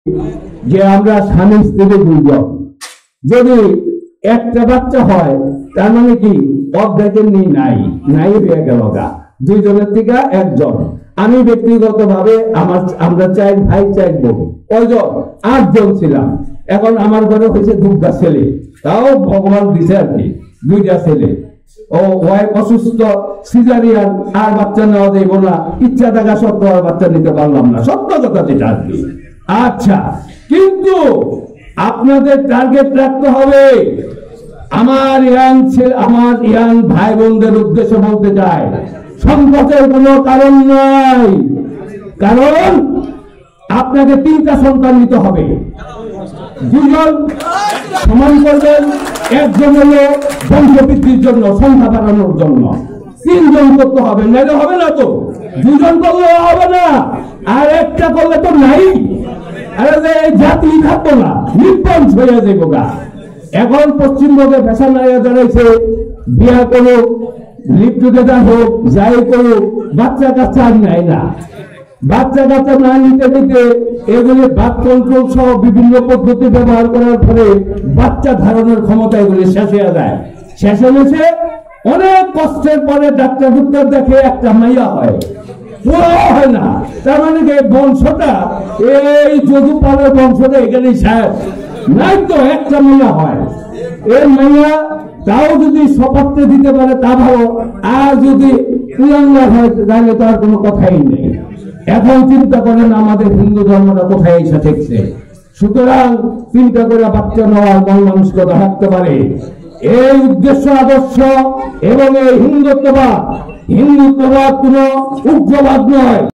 যে আমরা স্বামী স্ত্রী দুইজন, যদি একটা বাচ্চা হয় তার মানে কি অর্ধেকের নাই হয়ে গেল গা, দুইজনের থেকে একজন। আমি ব্যক্তিগত ভাবে আমরা 4 ভাই 4 বোন, কয়জন 8 জন ছিলাম। এখন আমার ঘরে হয়েছে 2টা ছেলে, তাও ভগবান দিছে আর কি, 2টা ছেলে। ও ওয়াইফ অসুস্থ, সিজারিয়ান, আর বাচ্চা নেওয়া যাইব না, ইচ্ছা থাকা সত্ত্বেও আর বাচ্চা নিতে পারলাম না, সত্য কথা যেটা আর কি। আচ্ছা, কিন্তু আপনাদের টার্গেট রাখতে হবে। আমার ইয়াং ভাই বোনদের উদ্দেশ্য বলতে চাই, সংকটের কোনো কারণ নাই। কারণ আপনাকে 3টা সন্তান নিতে হবে, 2জন সমান করবেন, 1জন হলো বংশবৃদ্ধির জন্য, সংখ্যা বাড়ানোর জন্য, 3জন করতে হবে, নাইলে হবে না। তো 2জন করলে হবে না, আর একটা করলে তো নাই। আরে জাতি থাকবো না, নির্বংশ হয়ে যাবো গা। এখন পশ্চিমবঙ্গে ফ্যাশন দাঁড়াইছে, বিয়া করুক, লিভ টুগেদার হোক, যাই করুক, বাচ্চা কাচ্চা আর নেয় না। বাচ্চা কাচ্চা না নিতে নিতে এগুলি বার্থ কন্ট্রোল সহ বিভিন্ন পদ্ধতি ব্যবহার করার পরে বাচ্চা ধারণের ক্ষমতা এগুলি শেষ হয়ে যায়। শেষে বসে অনেক কষ্টের পরে ডাক্তার দেখে একটা মাইয়া হয়, হয় না। তার মানে কি বংশটা, এই যদুপালের বংশটা এখানেই শেষ নাই। তো একটা মাইয়া হয়, এই মাইয়া তাও যদি সপাত্রে দিতে পারে তা ভালো, আর যদি কুলাঙ্গার হয় তাহলে তো আর কোনো কথাই নেই। এখন চিন্তা করেন আমাদের হিন্দু ধর্মটা কোথায় এসে ঠেকছে। সুতরাং চিন্তা করে বাচ্চা নেওয়ার মন মানসিকতা থাকতে পারে। এই উদ্দেশ্য আদর্শ এবং এই হিন্দুত্ববাদ কোন উগ্রবাদ নয়।